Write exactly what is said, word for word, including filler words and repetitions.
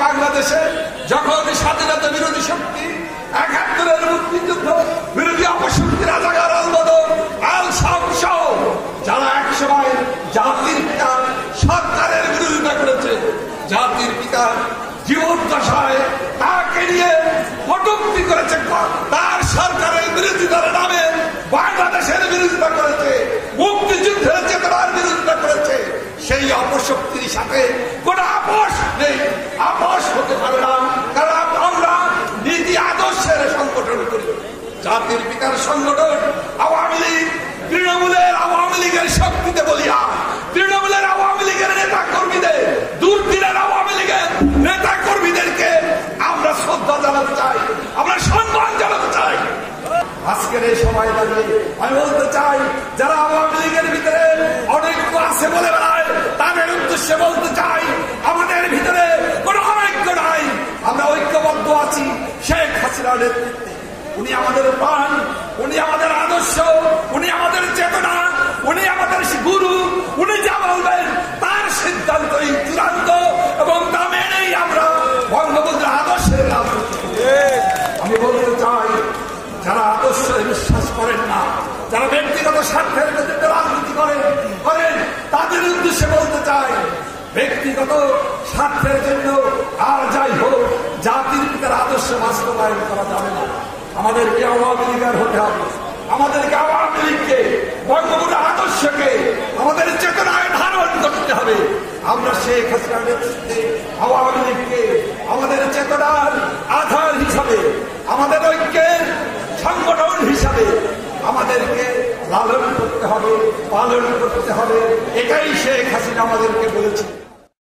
বাংলাদেশে যখন স্বাধীনতা বিরোধী শক্তি একাত্তরের মুক্তিযুদ্ধ বিরোধী অপশক্তি রাজাকার আলবদর আল সাম সহ যারা একসময় জাতির পিতা সরকারের বিরোধিতা করেছে, জাতির পিতা জীবদ্দশায় তাকে নিয়ে কটূক্তি করেছে, তার সরকারের বিরোধিতার নামে বাংলাদেশের বিরোধিতা করেছে, মুক্তিযুদ্ধের চেতনার বিরোধিতা করেছে, সেই অপশক্তির সাথে কোনো আপোষ নেই, আপোষ হতে পারে না। কারণ আমরা নীতি আদর্শের সংগঠন করি। জাতির পিতার সংগঠন আওয়ামী লীগ তৃণমূলের আওয়ামী লীগের শক্তিতে বলিয়া, তৃণমূলের আওয়ামী লীগের নেতা কর্মীদের, দুর্দিনের আওয়ামী লীগের নেতা কর্মীদেরকে আমরা শ্রদ্ধা জানাতে চাই, আমরা সম্মান জানাতে চাই। আজকের এই সময় দাঁড়িয়ে আমি বলতে চাই, যারা আওয়ামী লীগের ভিতরে অনৈক্য আছে বলে বেড়ায়, তাদের উদ্দেশ্যে বলতে চাই, আমাদের ভিতরে কোনো অনৈক্য নাই, আমরা ঐক্যবদ্ধ আছি শেখ হাসিনার নেতৃত্বে। উনি আমাদের প্রাণ, উনি আমাদের আদর্শ, উনি আমাদের চেতনা, উনি আমাদের গুরু, উনি যা বলবেন তার সিদ্ধান্তই চূড়ান্ত এবং তা মেনেই আমরা বঙ্গবন্ধুর আদর্শের রাজনীতি। আমি বলতে চাই, যারা আদর্শে বিশ্বাস করেন না, যারা ব্যক্তিগত স্বার্থের ভিত্তিতে রাজনীতি করেন করেন তাদের উদ্দেশ্যে বলতে চাই, ব্যক্তিগত স্বার্থের জন্য আর যাই হোক জাতির পিতার আদর্শ বাস্তবায়ন করা যাবে না। আমাদেরকে আওয়ামী লীগের হতে হবে, আমাদেরকে আওয়ামী লীগকে বঙ্গবন্ধুর আদর্শকে আমাদের চেতনায় ধারণ করতে হবে। আমরা শেখ হাসিনার নেতৃত্বে আওয়ামী লীগকে আমাদের চেতনার আধার হিসাবে, আমাদের ঐক্যের সংগঠন হিসাবে আমাদেরকে লালন করতে হবে, পালন করতে হবে। এটাই শেখ হাসিনা আমাদেরকে বলেছে।